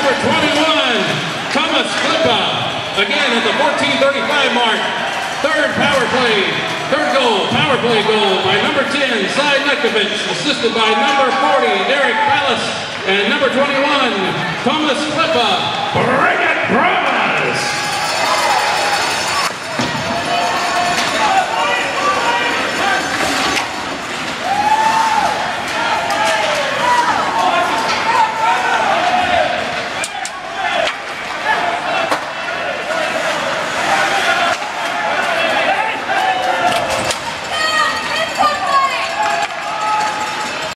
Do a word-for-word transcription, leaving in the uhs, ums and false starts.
number twenty-one, Thomas Flippa. Again at the fourteen thirty-five mark. Third power play. Third goal, power play goal by number ten, Cy Lekovich, assisted by number forty, Derek Pallas, and number twenty-one, Thomas Flippa. Bring it